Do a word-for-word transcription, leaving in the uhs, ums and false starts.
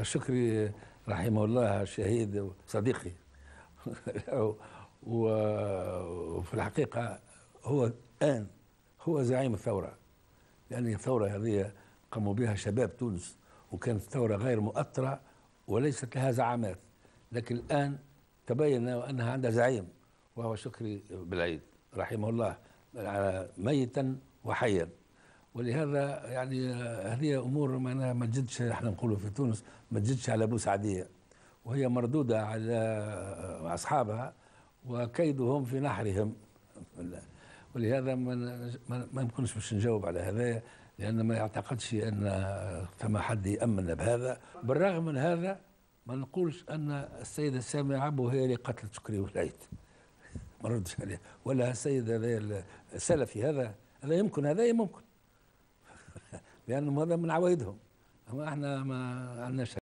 شكري رحمه الله شهيد صديقي وفي الحقيقة هو الآن هو زعيم الثورة، لأن الثورة هذه قاموا بها شباب تونس، وكانت ثورة غير مؤطرة وليست لها زعامات، لكن الآن تبين أنها عندها زعيم وهو شكري بالعيد رحمه الله، ميتا وحيا. ولهذا يعني هذه امور معناها ما تجدش، احنا نقولوا في تونس ما تجدش على بوسعديه، وهي مردوده على اصحابها وكيدهم في نحرهم. ولهذا ما ما نكونش باش نجاوب على هذايا، لان ما يعتقدش ان ثم حد يامن بهذا. بالرغم من هذا ما نقولش ان السيده ساميه عبو هي اللي قتلت شكري بالعيد، ما ردش عليه، ولا السيد هذا السلفي هذا هذا يمكن، هذا ممكن لأنه هذا من عوايدهم، أما احنا ما عندناش